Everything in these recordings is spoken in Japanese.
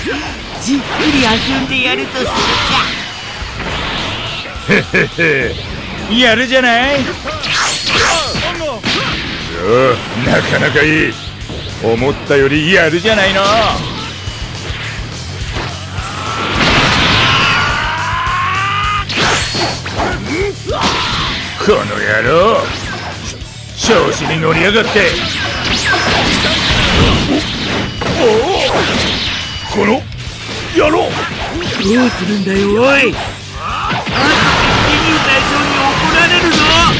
じっくり遊んでやるとするか。 へへへ、やるじゃない。なかなかいい。思ったよりやるじゃないの。この野郎、調子に乗りやがって。この野郎、 どうするんだよおい。メニュー隊長に怒られるぞ。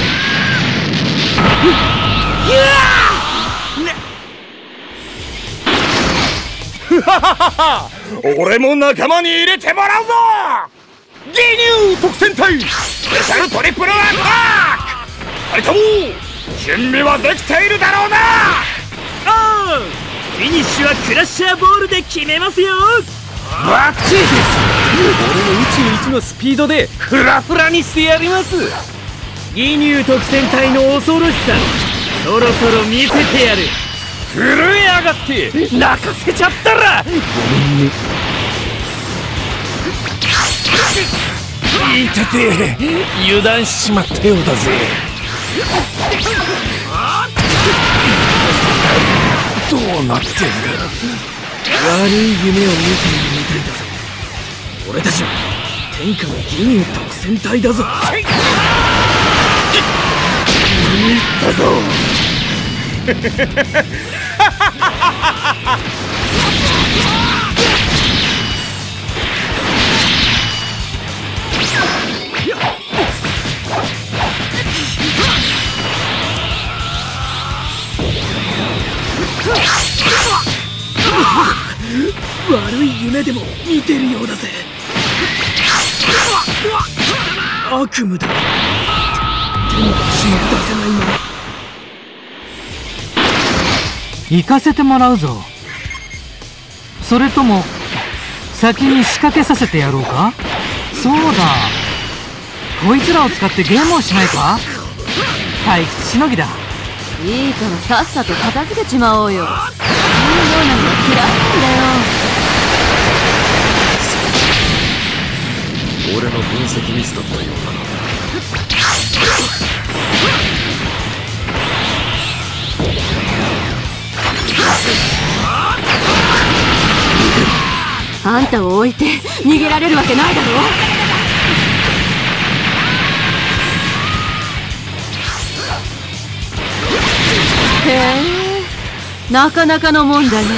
俺も仲間に入れてもらうぞ。ギニュー特戦隊スペシャルトリプルアタック。2人とも準備はできているだろうな。 おう、フィニッシュはクラッシャーボールで決めますよ。 バッチリです。俺の宇宙一のスピードでフラフラにしてやります。 ギニュー特戦隊の恐ろしさ、そろそろ見せてやる。 震えやがって泣かせちゃったらごめんね。いてて油断しちまったようだぜ。どうなってんだ。 悪い夢を見ているみたいだぞ。俺たちは天下のギニュー特戦隊だぞ。 いったぞ。 悪い夢でも見てるようだぜ。悪夢だ。手の足も出せないまま。 行かせてもらうぞ。それとも先に仕掛けさせてやろうか。そうだ、こいつらを使ってゲームをしないか。退屈しのぎだ。 いいからさっさと片付けちまおうよ。面倒なのが嫌いなんだよ。 俺の分析ミスだったようだな。 あんたを置いて逃げられるわけないだろ。へえ、なかなかのもんだね。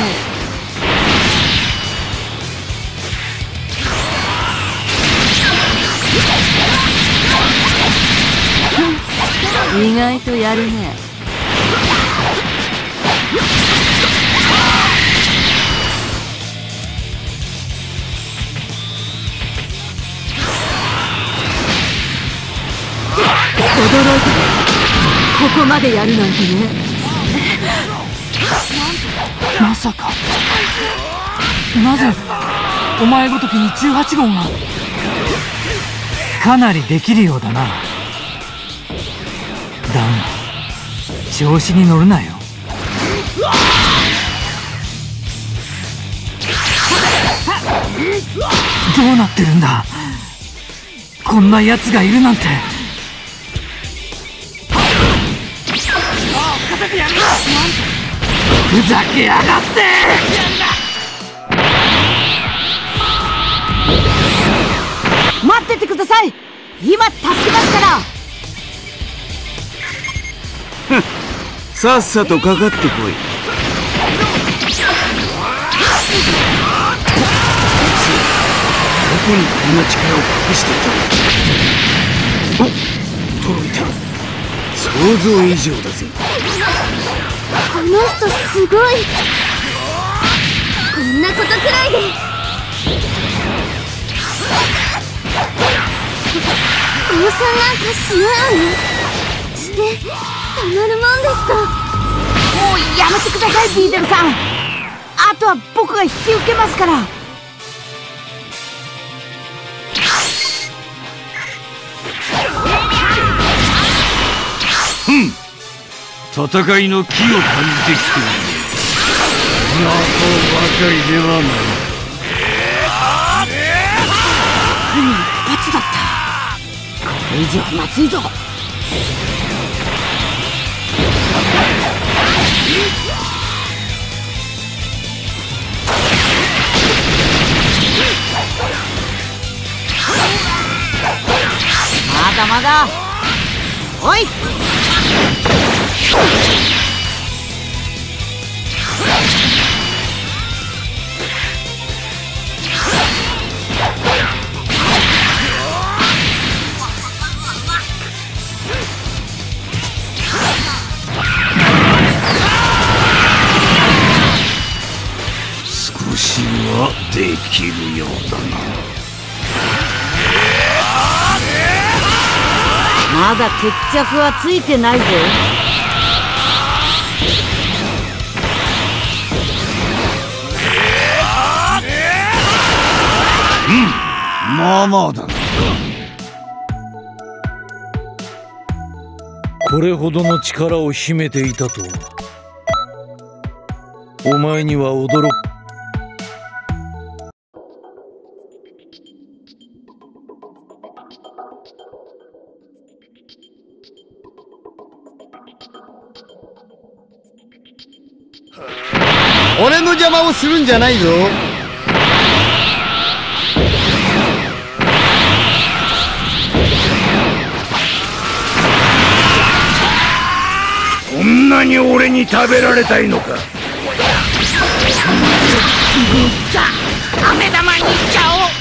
意外とやるね。驚いた。ここまでやるなんてね。 まさか。なぜお前ごときに18号が。かなりできるようだな。だが調子に乗るなよ。どうなってるんだ。こんな奴がいるなんて。ふざけやがって。 待っててください。今助けますから。 さっさとかかってこい。どこにこんな力を隠していた。おっ、届いた。想像以上だぜ。 この人すごい。こんなことくらいで降参なんかしないのにしてたまるもんですか。もうやめてください、ビーデルさん。あとは僕が引き受けますから。 戦いの気を感じてきている。魔法ばかりではない。 間一髪だった。これ以上まずいぞ。まだまだ。おい。 少しはできるようだな。 まだ決着はついてないぜ。 まあまあだな。これほどの力を秘めていたとは。お前には驚く。 俺の邪魔をするんじゃないぞ。 そんなに俺に食べられたいのか。 じゃあ飴玉にいっちゃおう。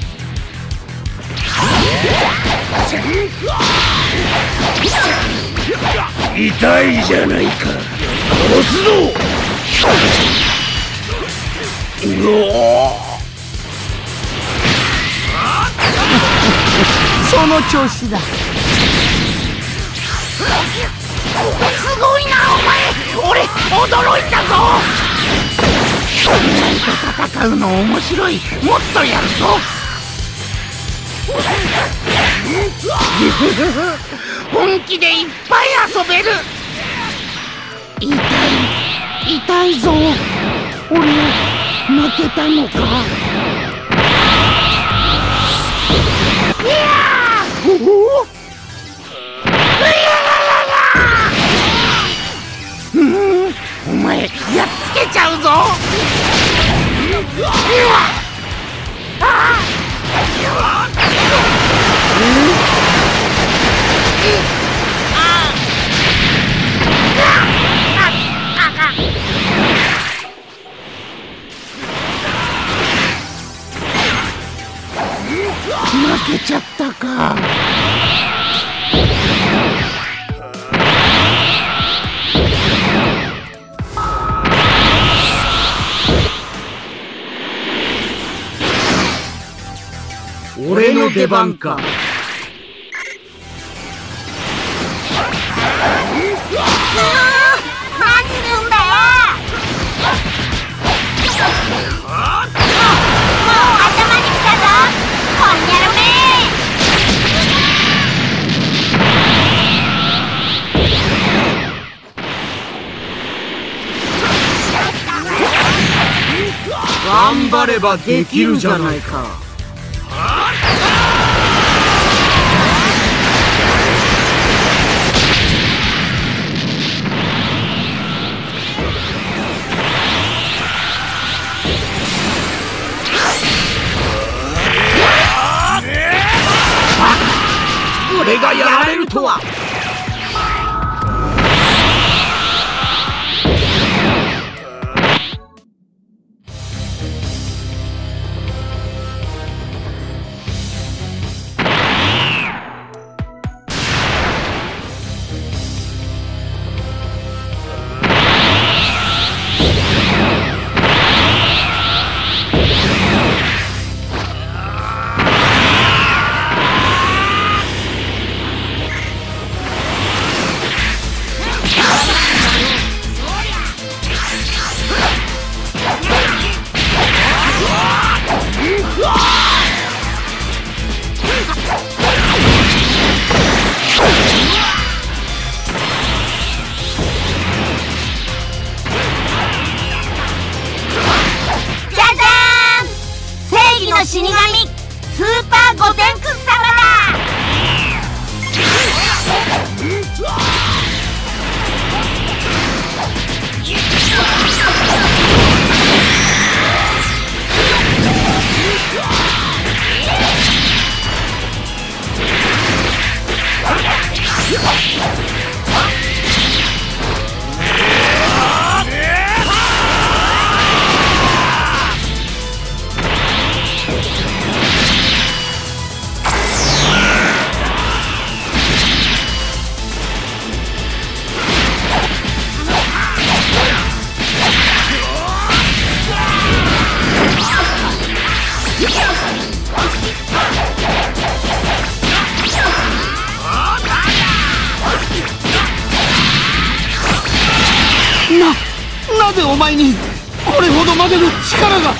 痛いじゃないか。殺すぞ。 その調子だ。すごいなお前。俺驚いたぞ。お前と戦うの面白い。もっとやるぞ。本気でいっぱい遊べる。痛いぞ。俺負けたのか。いやー、お前やっつけちゃうぞ。負けちゃったか。 俺の出番か。 何するんだよ。もう頭に来たぞ。こんにゃろめ。 頑張ればできるじゃないか。俺がやられるとは。死神ススーパーゴテンクス様だ。 なぜお前にこれほどまでの力が。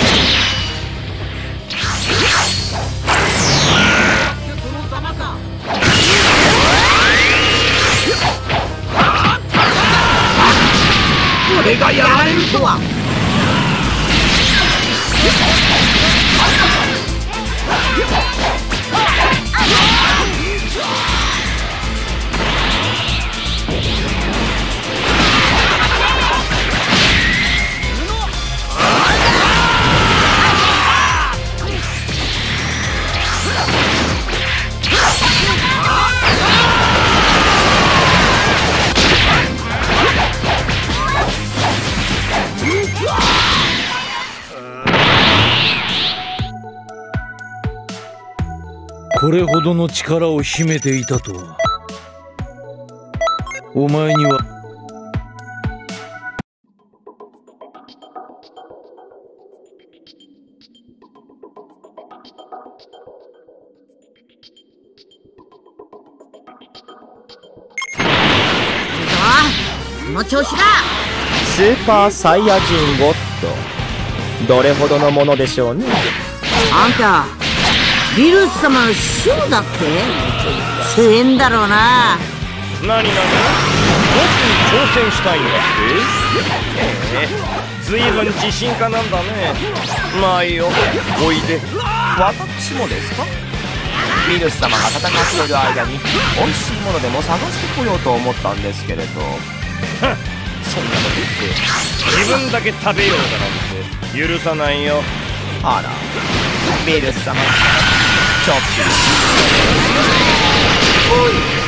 俺がやられるとは。 これほどの力を秘めていたとは。お前にはその調子だ。 スーパーサイヤ人ゴッド、どれほどのものでしょうね。 あんたビルス様の師匠だって。強えんだろうな。 何僕に挑戦したいんだって。ずいぶん自信家なんだね。まあいいよ、おいで。私もですか。ビルス様が戦っている間に美味しいものでも探してこようと思ったんですけれど。そんなこと言って自分だけ食べようだなんて許さないよ。あら、ビルス様、ちょっと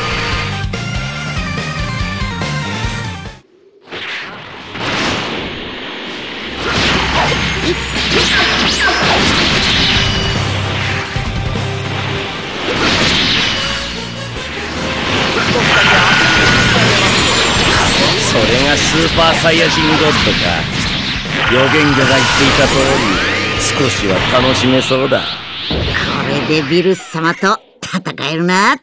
それがスーパーサイヤ人ゴッドか。予言者が言っていた通り、少しは楽しめそうだ。 これでビルス様と戦えるな。や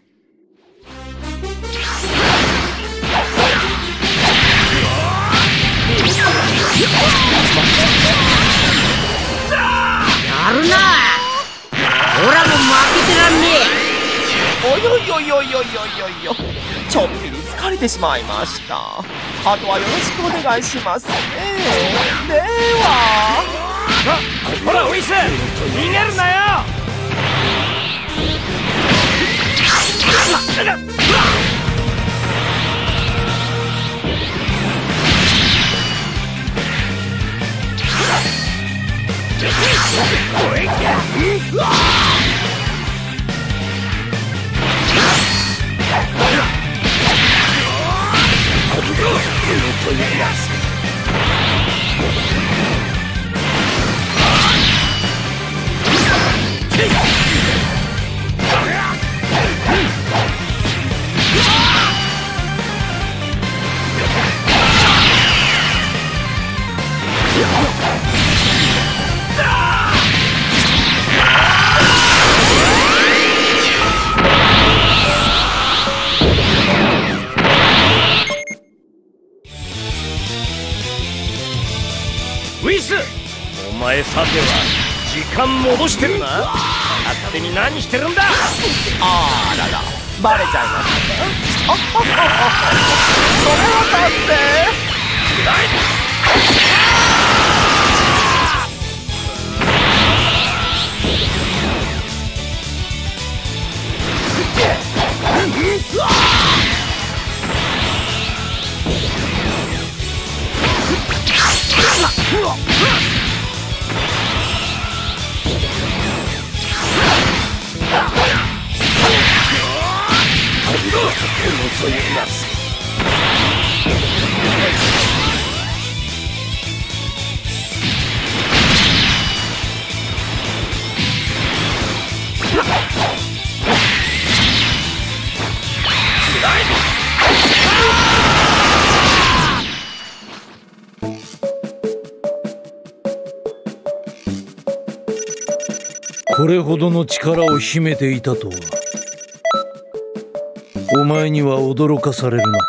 るな。オラも負けてらんねえ。 およよよよよよよ、ちょっぴり疲れてしまいました。あとはよろしくお願いしますね。では。ほらウィス、逃げるなよ。ウィス、お前さては時間戻してるな。勝手に何してるんだ。あらら、バレちゃいましたね。それはだってこれほどの力を秘めていたとは。お前には驚かされるな。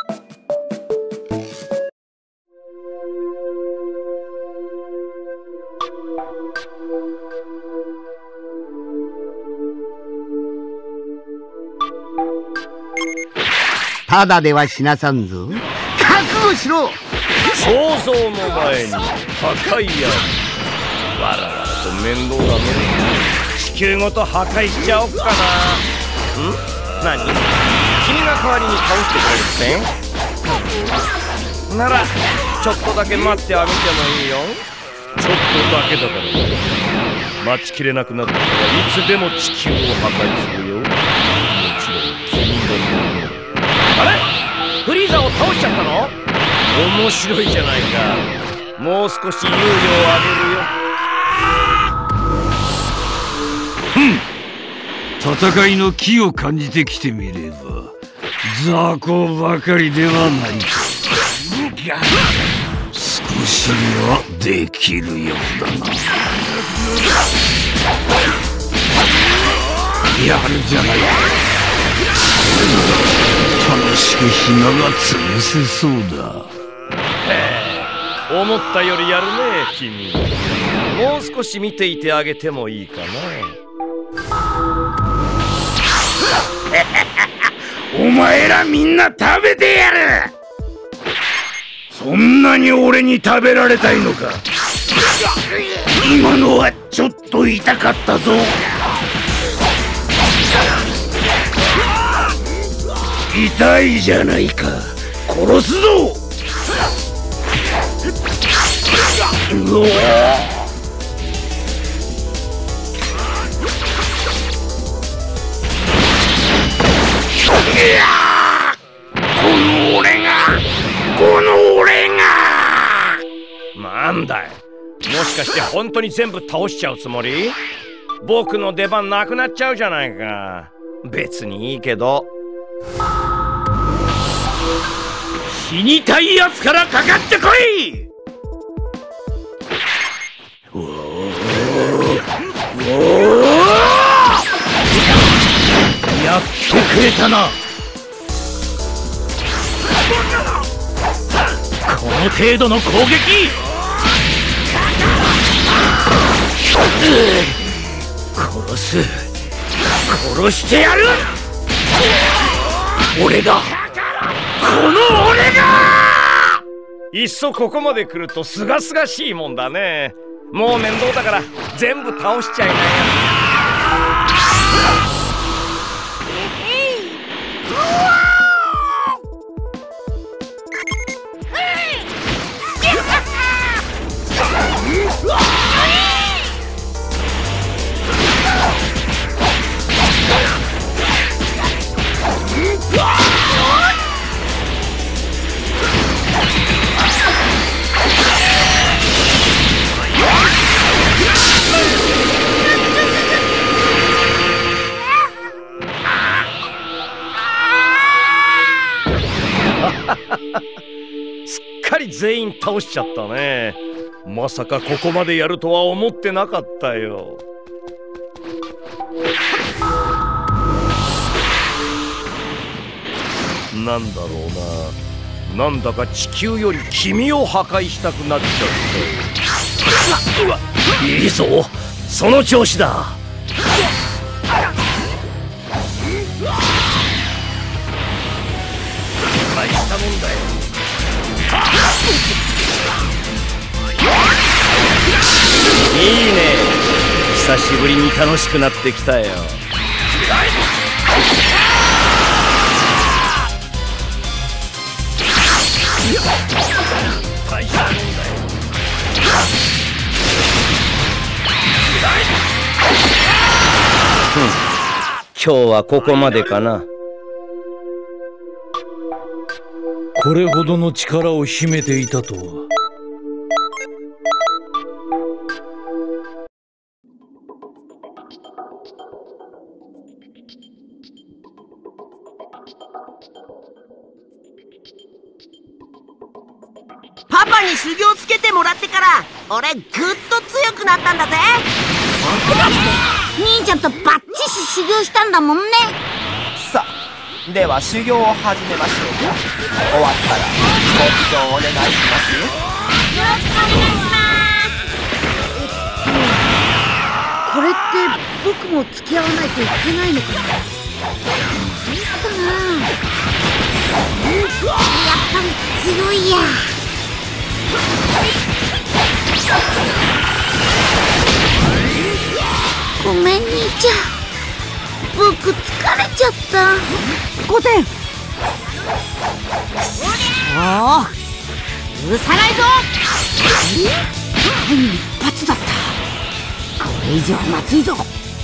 ただでは死なさんぞ。覚悟しろ。 想像の前に破壊やる。わらわらと面倒だね。地球ごと破壊しちゃおっかな。何？君が代わりに倒してくれるって？ならちょっとだけ待ってあげてもいいよ。ちょっとだけだから待ちきれなくなったらいつでも地球を破壊するよ。もちろん君のもの。あれ？フリーザを倒しちゃったの？面白いじゃないか。もう少し猶予をあげるよ。 戦いの気を感じてきてみれば雑魚ばかりではないか。少しはできるようだな。やるじゃないか。楽しく暇が潰せそうだ。 思ったよりやるね君。もう少し見ていてあげてもいいかな。 お前らみんな食べてやる。そんなに俺に食べられたいのか。今のはちょっと痛かったぞ。痛いじゃないか。殺すぞ。うわこの俺がなんだい、もしかして本当に全部倒しちゃうつもり？僕の出番なくなっちゃうじゃないか。別にいいけど。 死にたいやつからかかってこい。やってくれたな。この程度の攻撃。殺してやる。俺がいっそここまで来るとすがすがしいもんだね。もう面倒だから全部倒しちゃいなよ。すっかり全員倒しちゃったね。まさかここまでやるとは思ってなかったよ。なんだろうな、なんだか地球より君を破壊したくなっちゃって。うわ、いいぞ、その調子だ。大したもんだよ。いいね、久しぶりに楽しくなってきたよ。大したもんだよ。 今日はここまでかな。 これほどの力を秘めていたとは。 パパに修行つけてもらってから俺ぐっと強くなったんだぜ。僕だって兄ちゃんとバッチシ修行したんだもんね。 さあ、では修行を始めましょうか。終わったらご祈祷お願いしますよ。 よろしくお願いします。これって僕も付き合わないといけないのかな。そうかな。やっぱり強いや。ごめん兄ちゃん、僕疲れちゃった。5点。おお、許さないぞ。間一髪だった。これ以上まずいぞ。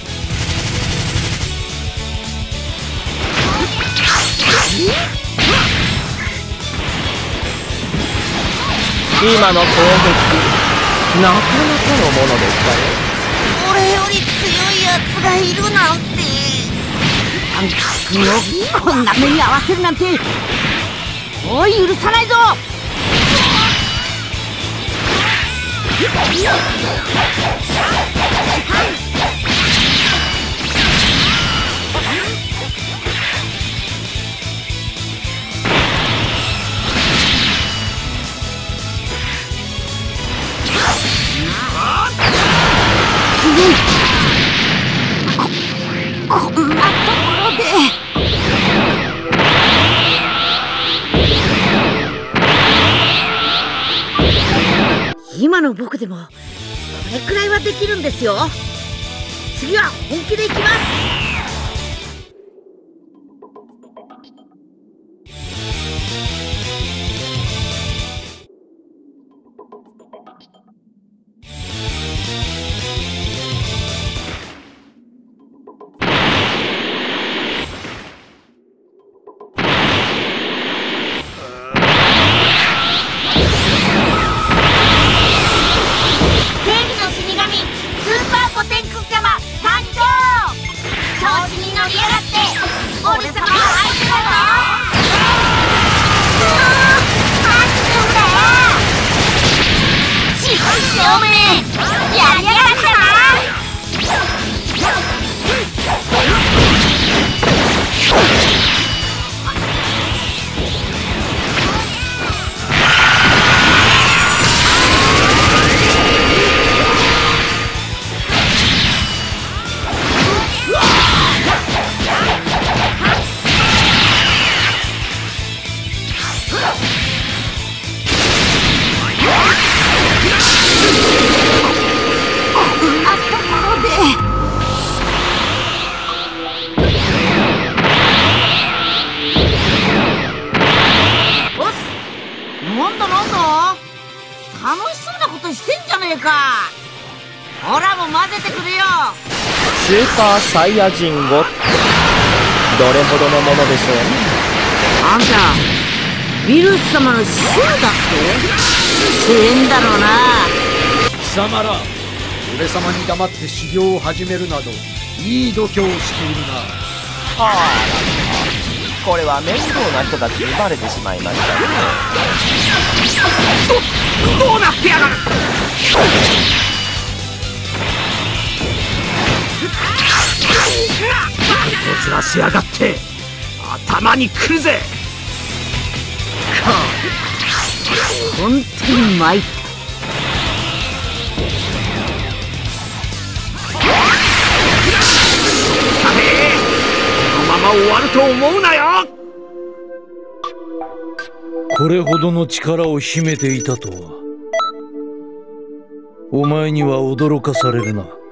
今の攻撃なかなかのものですかね。 俺より強いやつがいるなんて。パンクス君をこんな目に合わせるなんておい許さないぞ。こんなところで。今の僕でもこれくらいはできるんですよ。次は本気でいきます。 スーパーサイヤ人5、どれほどのものでしょうね。 あんたビルス様の師匠だって？強えんだろうな。 貴様ら、俺様に黙って修行を始めるなどいい度胸をしているな。 はあ、これは面倒な人たちにバレてしまいましたね。 どうなってやがる。こちらしやがって頭にくるぜ。 本当に参った。 このまま終わると思うなよ。これほどの力を秘めていたとは。お前には驚かされるな。